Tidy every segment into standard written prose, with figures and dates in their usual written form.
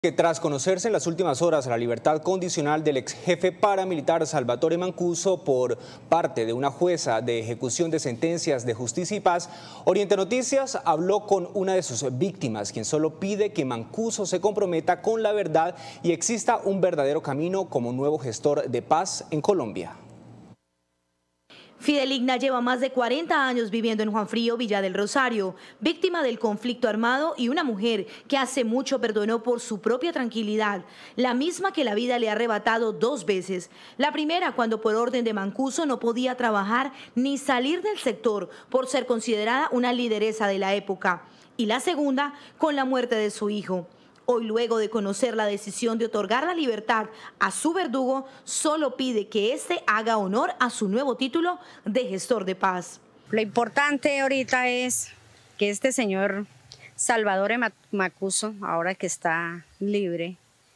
Que tras conocerse en las últimas horas la libertad condicional del ex jefe paramilitar Salvatore Mancuso por parte de una jueza de ejecución de sentencias de Justicia y Paz, Oriente Noticias habló con una de sus víctimas, quien solo pide que Mancuso se comprometa con la verdad y exista un verdadero camino como nuevo gestor de paz en Colombia. Fideligna lleva más de 40 años viviendo en Juan Frío, Villa del Rosario, víctima del conflicto armado y una mujer que hace mucho perdonó por su propia tranquilidad, la misma que la vida le ha arrebatado 2 veces. La primera cuando por orden de Mancuso no podía trabajar ni salir del sector por ser considerada una lideresa de la época. Y la segunda con la muerte de su hijo. Hoy, luego de conocer la decisión de otorgar la libertad a su verdugo, solo pide que éste haga honor a su nuevo título de gestor de paz. Lo importante ahorita es que este señor Salvatore Mancuso, ahora que está libre,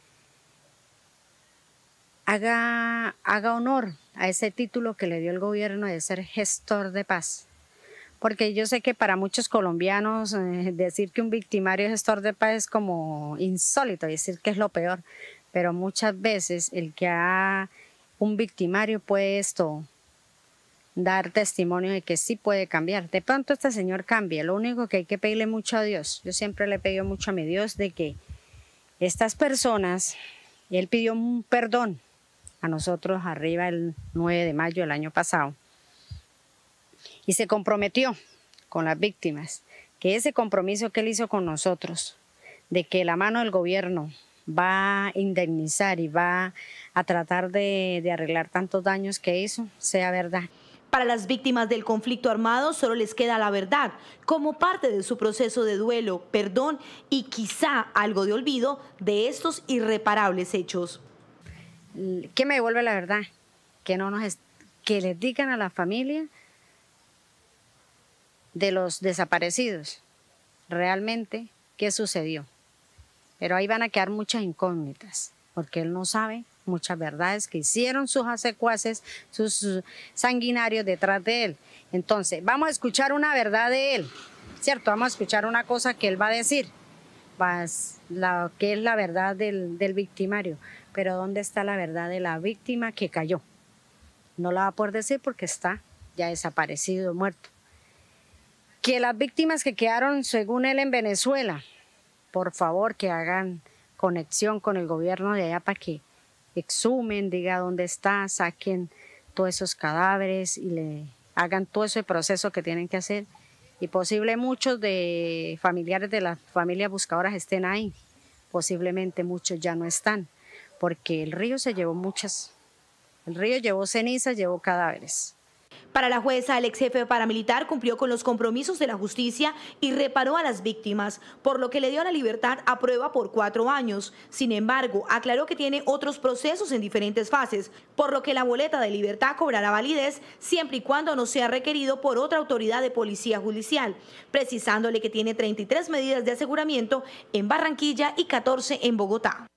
haga honor a ese título que le dio el gobierno de ser gestor de paz. Porque yo sé que para muchos colombianos decir que un victimario es gestor de paz es como insólito, decir que es lo peor, pero muchas veces el que un victimario puede dar testimonio de que sí puede cambiar. De pronto este señor cambia, lo único que hay que pedirle mucho a Dios. Yo siempre le he pedido mucho a mi Dios de que estas personas, él pidió un perdón a nosotros arriba el 9 de mayo del año pasado. Y se comprometió con las víctimas, que ese compromiso que él hizo con nosotros, de que la mano del gobierno va a indemnizar y va a tratar de arreglar tantos daños que hizo, sea verdad. Para las víctimas del conflicto armado solo les queda la verdad, como parte de su proceso de duelo, perdón y quizá algo de olvido de estos irreparables hechos. ¿Qué me devuelve la verdad? Que les digan a la familia de los desaparecidos, realmente, qué sucedió. Pero ahí van a quedar muchas incógnitas, porque él no sabe muchas verdades que hicieron sus secuaces, sus sanguinarios detrás de él. Entonces, vamos a escuchar una verdad de él, ¿cierto? Vamos a escuchar una cosa que él va a decir, que es la verdad del victimario. Pero ¿dónde está la verdad de la víctima que cayó? No la va a poder decir porque está ya desaparecido, muerto. Que las víctimas que quedaron, según él, en Venezuela, por favor que hagan conexión con el gobierno de allá para que exhumen, diga dónde está, saquen todos esos cadáveres y le hagan todo ese proceso que tienen que hacer. Y posible muchos de familiares de las familias buscadoras estén ahí, posiblemente muchos ya no están, porque el río se llevó el río llevó cenizas, llevó cadáveres. Para la jueza, el ex jefe paramilitar cumplió con los compromisos de la justicia y reparó a las víctimas, por lo que le dio la libertad a prueba por 4 años. Sin embargo, aclaró que tiene otros procesos en diferentes fases, por lo que la boleta de libertad cobrará validez siempre y cuando no sea requerido por otra autoridad de policía judicial, precisándole que tiene 33 medidas de aseguramiento en Barranquilla y 14 en Bogotá.